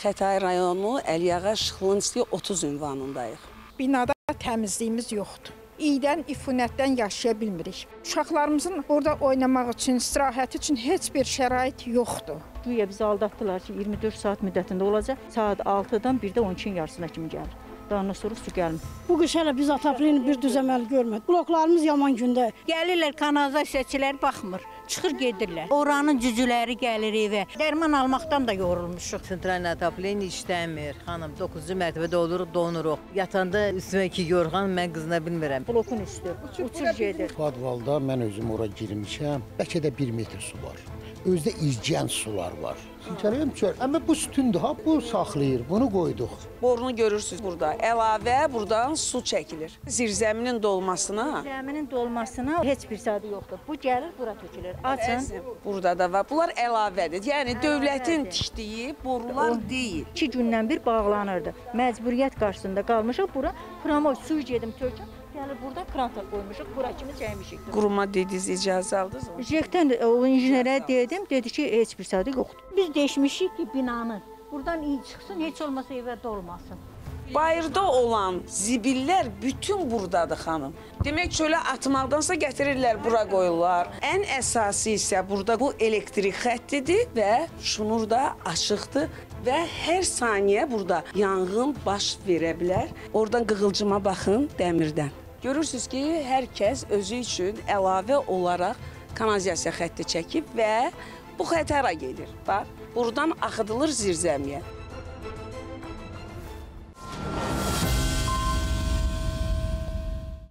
Xətai rayonu Əliağa Şıxlınski 30 ünvanındayıq. Binada təmizliyimiz yoxdur. İydən, ifunətdən yaşaya bilmirik. Uşaqlarımızın orada oynamaq üçün, istirahət üçün heç bir şərait yoxdur. Güya bizi aldatdılar ki, 24 saat müddətində olacaq. Saat 6-dan 1-də 12-nin yarısına kimi gəlir. Daha sonra su gəlmir. Bu qış hələ biz Ataplini bir düzəməli görmədik. Bloklarımız yaman gündə. Gəlirlər, kanalizasiyaçılar baxmır, çıxır gedirlər. Oranın cücüləri gəlir evə. Dərman almaqdan da yorulmuşuq. Sentral Ataplin işləmir. Xanım, 9-cu mərtəbədə oluruq, donuruq. Yatanda üstümə 2 yorğan, mən qızına bilmirəm. Blokun üstü uçur gedir. Padvalda mən özüm ora girmişəm. Bəlkə də 1 metr su var. Özdə izcən sular var. Silkələyəm çöl. Amma bu sütündür, ha, bu saxlayır. Bunu qoyduq. Borunu görürsünüz burada. Əlavə buradan su çəkilir. Zirzəminin dolmasına. Zəminin dolmasına heç bir sadə yoxdur. Bu gəlir, bura tökülür. Açın. Burada da var. Bunlar əlavədir. Yəni dövlətin tikdiyi borular deyil. 2 gündən bir bağlanırdı. Məcburiyyət qarşısında qalmışıq. Bura pramoy suyu gedim töküm. Yəni burada kranta qoymuşuq, bura kimi çəkmişik. Quruma dediniz, icazə aldınız mı? Jekdən o injinerə dedim, dedi ki, heç bir sadə yoxdur. Biz deşmişik ki, binanı buradan iyi çıxsın, heç olmasa evə dolmasın. Bayırda olan zibillər bütün buradadır xanım. Demək çölə atmaqdansa gətirirlər, bura qoyurlar. Ən əsası isə burada bu elektrik xəttidir və şnur da açıqdır və hər saniyə burada yanğın baş verə bilər. Oradan qığılcıma baxın dəmirdən. Görürsünüz ki, hər kəs özü üçün əlavə olaraq kanalizasiya xətti çəkib və bu xətara gedir. Bax, buradan axıdılır zirzəmiyə.